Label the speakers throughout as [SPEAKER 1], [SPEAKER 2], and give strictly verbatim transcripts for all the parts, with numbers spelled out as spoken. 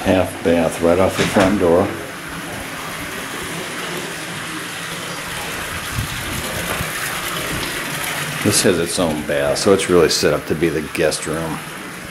[SPEAKER 1] half bath right off the front door. This has its own bath, so it's really set up to be the guest room.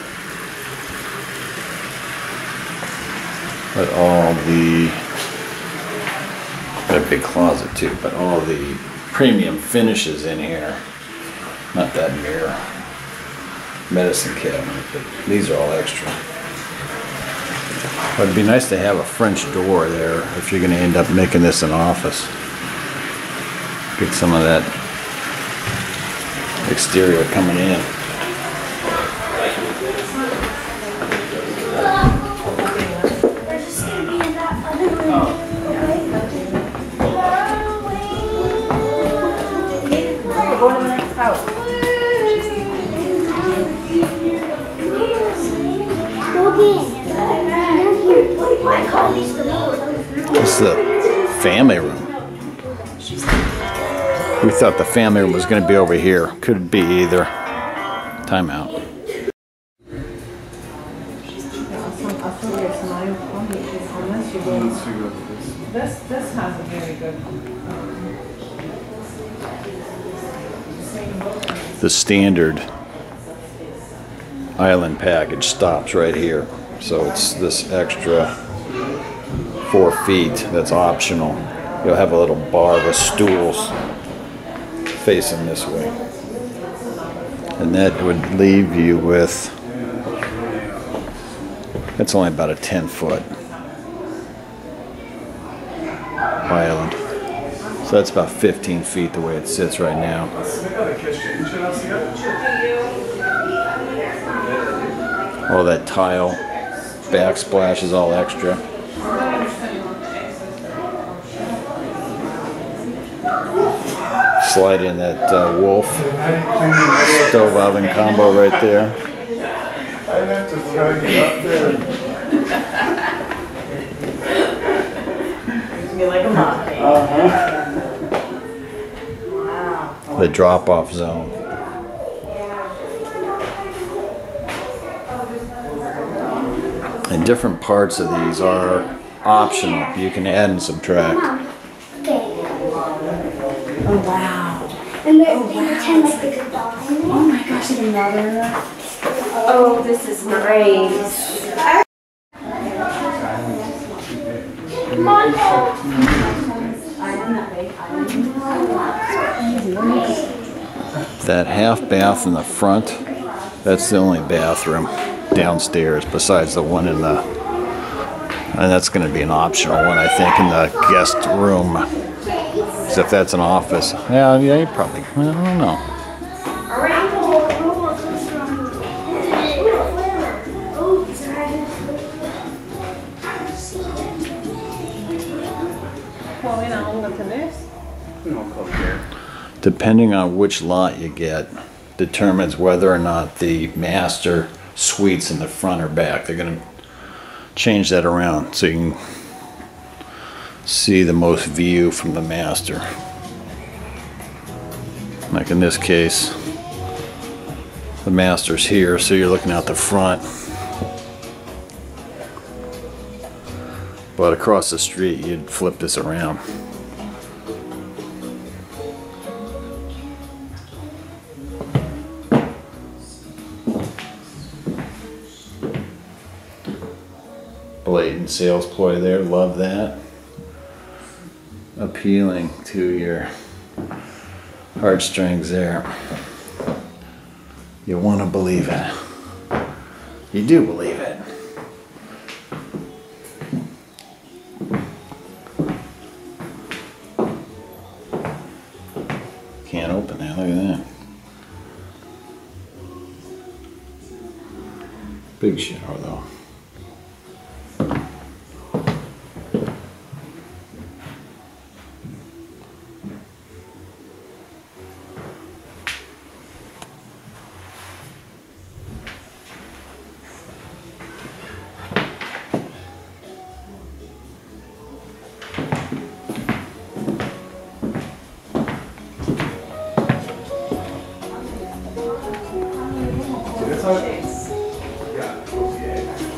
[SPEAKER 1] But all the, got a big closet too, but all the premium finishes in here. Not that mirror, medicine cabinet, but these are all extra. But it'd be nice to have a French door there if you're going to end up making this an office. Get some of that exterior coming in. This is the family room. We thought the family room was going to be over here. Could be either. Time out.
[SPEAKER 2] This this has a very good.
[SPEAKER 1] The standard island package stops right here, so it's this extra four feet that's optional. You'll have a little bar with stools facing this way, and that would leave you with, that's only about a ten foot island, so that's about fifteen feet the way it sits right now. All that tile backsplash is all extra. Slide in that uh, Wolf stove oven combo right there.
[SPEAKER 3] I'd have to throw you up there.
[SPEAKER 2] Gives me like a monkey.
[SPEAKER 3] Uh-huh.
[SPEAKER 2] Wow.
[SPEAKER 1] The drop-off zone. And different parts of these are optional. You can add and subtract.
[SPEAKER 2] Oh wow.
[SPEAKER 4] And they're, oh, they wow. pretend like they could die.
[SPEAKER 2] Oh my gosh, another. Oh, this is nice.
[SPEAKER 4] Come on,
[SPEAKER 1] That half bath in the front, that's the only bathroom downstairs besides the one in the, and that's going to be an optional one, I think, in the guest room. So if that's an office, yeah, yeah, you probably, I don't know. Depending on which lot you get, determines whether or not the master suites in the front or back. They're going to change that around so you can see the most view from the master. Like in this case, the master's here, so you're looking out the front. But across the street, you'd flip this around. Blatant sales ploy there, love that. Appealing to your heartstrings there. You want to believe it. You do believe it. Can't open that, look at that. Big shower though.
[SPEAKER 3] Yeah.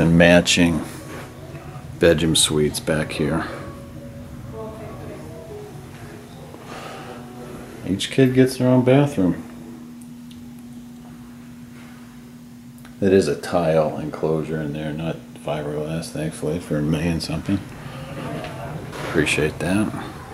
[SPEAKER 1] then matching bedroom suites back here. Each kid gets their own bathroom. It is a tile enclosure in there, not fiberglass, thankfully, for a million something. Appreciate that.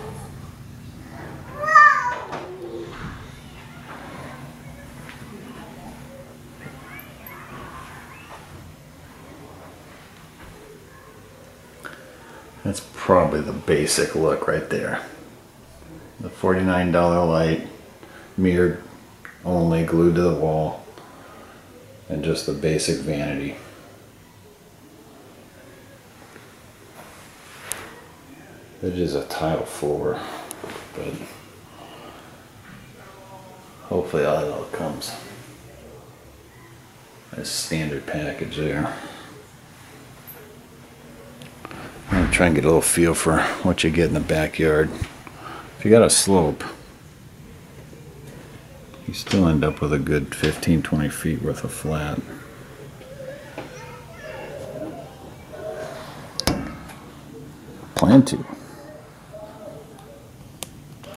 [SPEAKER 1] That's probably the basic look right there. The forty-nine dollar light, mirrored only, glued to the wall, and just the basic vanity. It is a tile floor, but hopefully that all comes as standard package there. I'm gonna try and get a little feel for what you get in the backyard. If you got a slope, you still end up with a good fifteen, twenty feet worth of flat. Plan to.